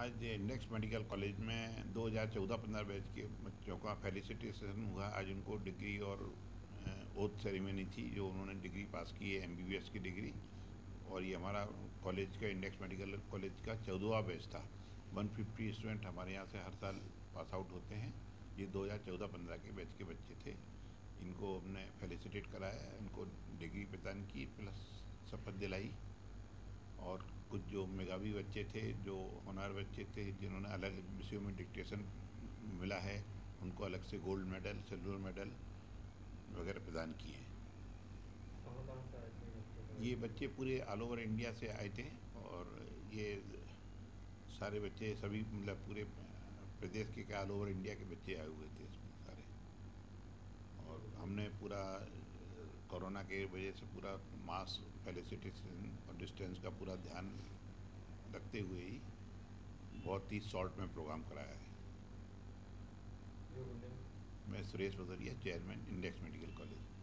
आज index medical college में 2014-15 batch के बच्चों का फेलिसिटेशन हुआ। आज उनको डिग्री और ओथ सेरेमनी थी, जो उन्होंने डिग्री पास की है, एमबीबीएस की डिग्री। और ये हमारा कॉलेज का इंडेक्स मेडिकल कॉलेज का 14वां बैच था। 150 स्टूडेंट हमारे यहाँ से हर साल पास आउट होते हैं। ये 2014-15 के बैच के बच्चे थे। इनको हमने फेलिसिटेट कराया, इनको डिग्री प्रदान की, प्लस शपथ दिलाई। और कुछ जो मेधावी बच्चे थे, जो होनहार बच्चे थे, जिन्होंने अलग विषयों में डिक्टेशन मिला है, उनको अलग से गोल्ड मेडल, सिल्वर मेडल वगैरह प्रदान किए हैं। कहाँ कहाँ से आए थे बच्चे ये पढ़ाई बच्चे पूरे ऑल ओवर इंडिया से आए थे। और ये सारे बच्चे सभी मतलब पूरे प्रदेश के ऑल ओवर इंडिया के बच्चे आए हुए थे इसमें सारे। और हमने पूरा कोरोना के वजह से पूरा मास फेलिसिटेशन और डिस्टेंस का पूरा ध्यान रखते हुए ही बहुत ही शॉर्ट में प्रोग्राम कराया है। जो उन्हें मैं Suresh Bhadauria, chairman Index medical college.